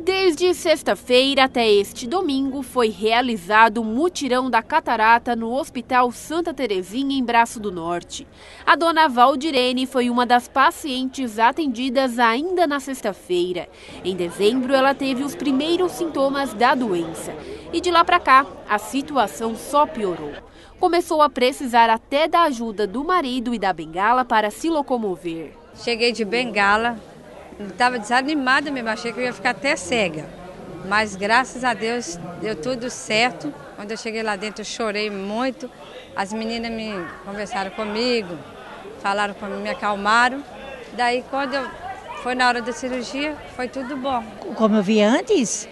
Desde sexta-feira até este domingo foi realizado o mutirão da catarata no Hospital Santa Terezinha, em Braço do Norte. A dona Valdirene foi uma das pacientes atendidas ainda na sexta-feira. Em dezembro, ela teve os primeiros sintomas da doença. E de lá para cá, a situação só piorou. Começou a precisar até da ajuda do marido e da bengala para se locomover. Cheguei de bengala. Estava desanimada mesmo, achei que eu ia ficar até cega. Mas graças a Deus deu tudo certo. Quando eu cheguei lá dentro eu chorei muito. As meninas conversaram comigo, falaram comigo, me acalmaram. Daí quando foi na hora da cirurgia, foi tudo bom. Como eu vi antes,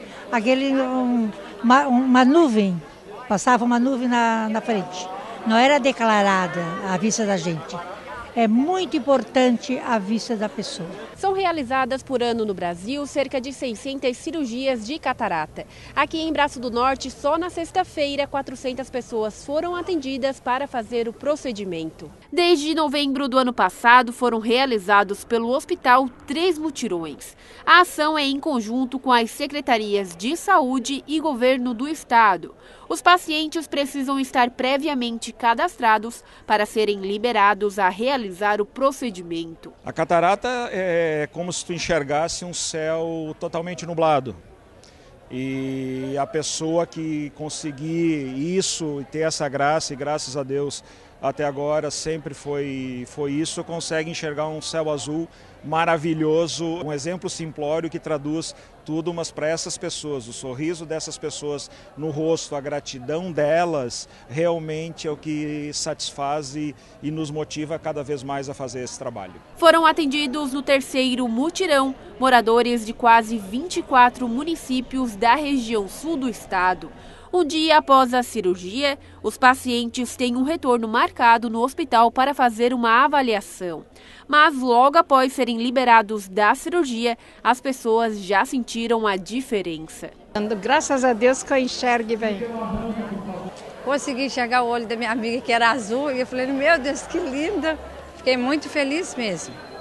uma nuvem, passava uma nuvem na frente. Não era declarada a vista da gente. É muito importante a vista da pessoa. São realizadas por ano no Brasil cerca de 600 cirurgias de catarata. Aqui em Braço do Norte, só na sexta-feira, 400 pessoas foram atendidas para fazer o procedimento. Desde novembro do ano passado, foram realizados pelo hospital 3 mutirões. A ação é em conjunto com as secretarias de saúde e governo do estado. Os pacientes precisam estar previamente cadastrados para serem liberados a realizar o procedimento. A catarata é como se tu enxergasse um céu totalmente nublado. E a pessoa que conseguir isso e ter essa graça, e graças a Deus até agora sempre foi isso, consegue enxergar um céu azul maravilhoso, um exemplo simplório que traduz tudo, mas para essas pessoas, o sorriso dessas pessoas no rosto, a gratidão delas, realmente é o que satisfaz e nos motiva cada vez mais a fazer esse trabalho. Foram atendidos no terceiro mutirão moradores de quase 24 municípios da região sul do estado. Um dia após a cirurgia, os pacientes têm um retorno marcado no hospital para fazer uma avaliação. Mas logo após serem liberados da cirurgia, as pessoas já sentiram a diferença. Graças a Deus que eu enxergue bem. Consegui enxergar o olho da minha amiga que era azul e eu falei, meu Deus, que linda. Fiquei muito feliz mesmo.